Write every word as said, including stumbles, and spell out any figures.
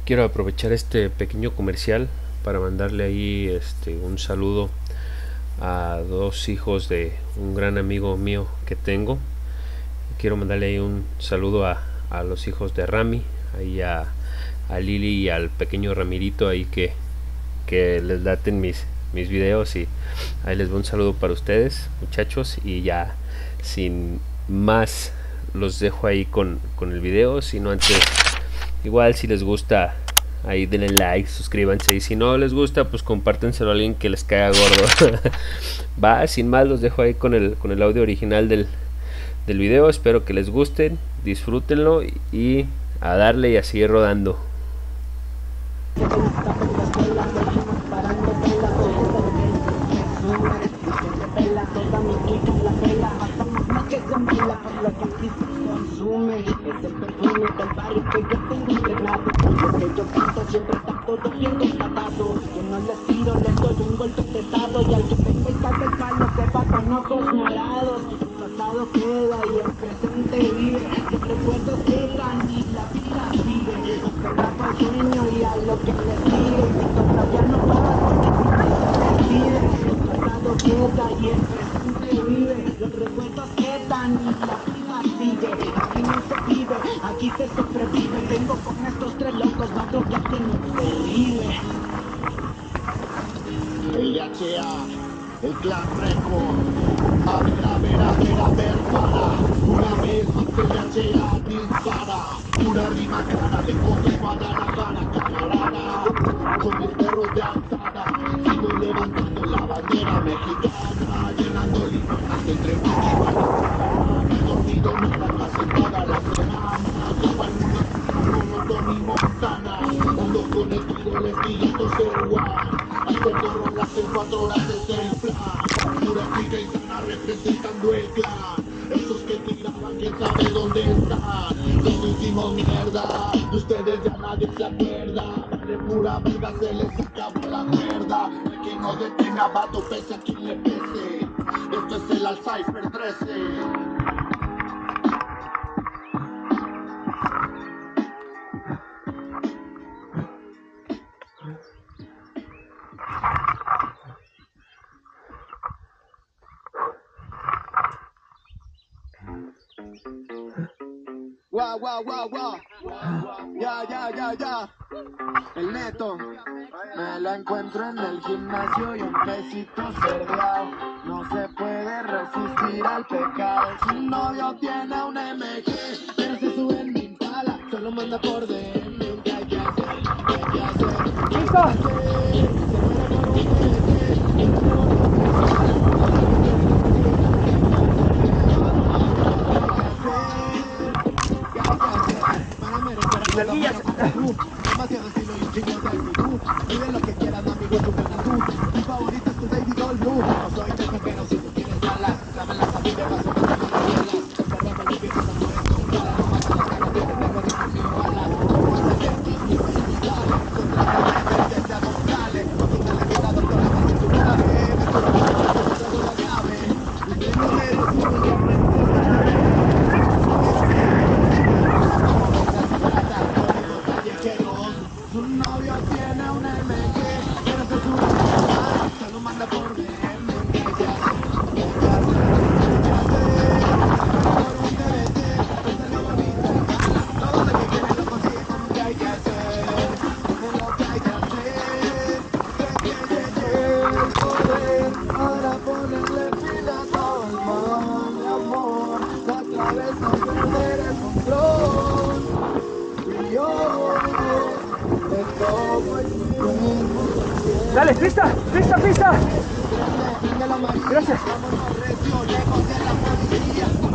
quiero aprovechar este pequeño comercial para mandarle ahí este un saludo a dos hijos de un gran amigo mío que tengo. Quiero mandarle ahí un saludo a, a los hijos de Rami, ahí a, a Lili y al pequeño Ramirito ahí que, que les laten mis, mis videos, y ahí les doy un saludo para ustedes, muchachos. Y ya sin más los dejo ahí con, con el video. Si no, antes igual si les gusta ahí denle like, suscríbanse, y si no les gusta pues compártenselo a alguien que les caiga gordo. Va, sin más los dejo ahí con el, con el audio original del, del video. Espero que les gusten, disfrútenlo y, y a darle y a seguir rodando. Siempre está todo bien destapado. Yo no les tiro, les doy un golpe pesado. Y al que tenga el café palo sepa con ojos morados. El pasado queda y el presente vive. Los recuerdos llegan y la vida sigue. Aferrado al sueño y a lo que le sigue. Y todavía no pasa porque siempre se pide. El pasado queda y el presente vive. Los recuerdos quedan y la vida sigue. Aquí no se vive, aquí se sobrevive. Vengo con estos tres locos, no creo que alguien me vive. El H A, el Clan Record. A ver, a ver, a ver, a ver, para. Una vez más el H A dispara. Una rima clara, le contra Guadalajara, camarada. Con mis perros de alzada, sigo levantando la bandera mexicana. Llenando limas entre manos. No he dormido nada más en toda la semana. Como el mundo como Tony Montana. Ando con el tiro, les digo ser guay. Hacer dos rondas en cuatro horas es el plan. Pura chica y sana representando el clan. Esos que tiraban, quién sabe dónde están. Nos hicimos mierda, de ustedes ya nadie se acuerda. De pura verga se les acabó la cuerda. No hay quien nos detenga, vato, pese a quien le pese. Esto es el Alzheimer trece. Guau, guau, guau, guau. Ya, ya, ya, ya. El Neto. Me la encuentro en el gimnasio y un pesito cerdeado. No se puede resistir al pecado. Su novio tiene un M G, pero se sube en mi impala. Solo manda por D M. Un que hay que hacer, que hay que hacer. ¡Listo! Nalguillas. Demasiado estilo y un chingo de actitud. Vive lo que quieras, amigo, tu buena tú. Mi favorito es tu David Gold Blue. No soy de pero si tú quieres alas, dame las a mí de paso que te mando bielas. Observando mi viejo no puedes comprar. No mata las caras, te tengo de conmigo balas. No vas a ser distinto, felicidad. Contra la gente, ya González. No tiene la vida, doctora, más en tu clave. Me curo con la cosa, la llave. Usted no eres un hombre. Su novio tiene un M G, pero se sube a se lo manda por D M. ¿Qué hay que hacer? ¿Qué hay que hacer? ¿Qué hay que hacer? Por un D V D, pues salió bonita y gana. Todo lo que quiere lo consigue con un ¿qué hay que hacer? Es lo que hay que hacer. Que llegue el poder para ponerle fin a todo el mal, mi amor. Otra vez no perder el control. Y yo Dale, pista, pista, pista. Gracias. Vámonos recio, lejos de la policía.